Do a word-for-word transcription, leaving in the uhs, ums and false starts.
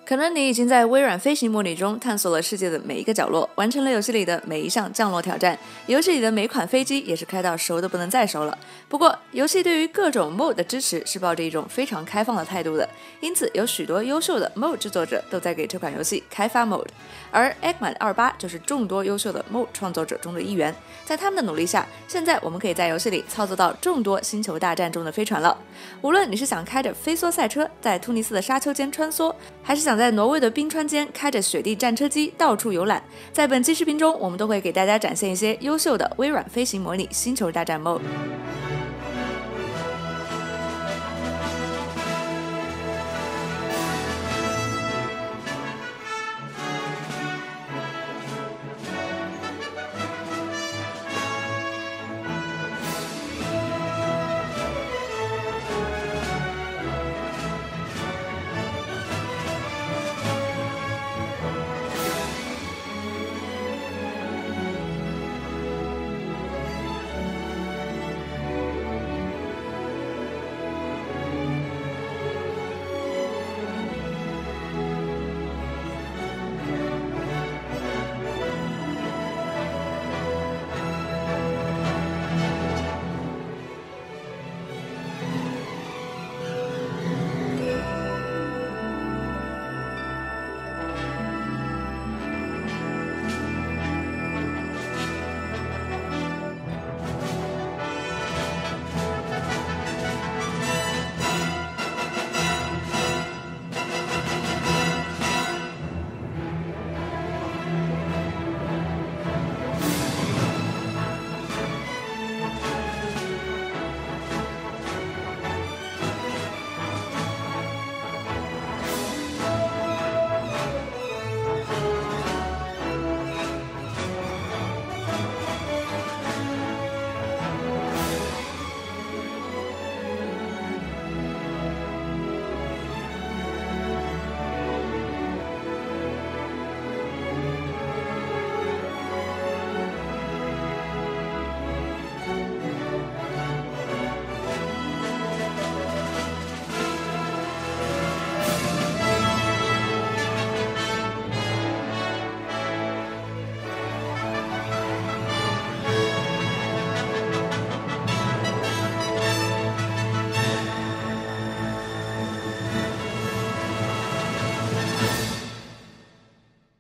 可能你已经在微软飞行模拟中探索了世界的每一个角落，完成了游戏里的每一项降落挑战，游戏里的每款飞机也是开到熟的不能再熟了。不过，游戏对于各种 mode 的支持是抱着一种非常开放的态度的，因此有许多优秀的 mode 制作者都在给这款游戏开发 mode， 而 Eggman 二十八就是众多优秀的 mode 创作者中的一员。在他们的努力下，现在我们可以在游戏里操作到众多星球大战中的飞船了。无论你是想开着飞梭赛车在突尼斯的沙丘间穿梭，还是想在挪威的冰川间开着雪地战车机到处游览，在本期视频中我们都会给大家展现一些优秀的微软飞行模拟星球大战 mode。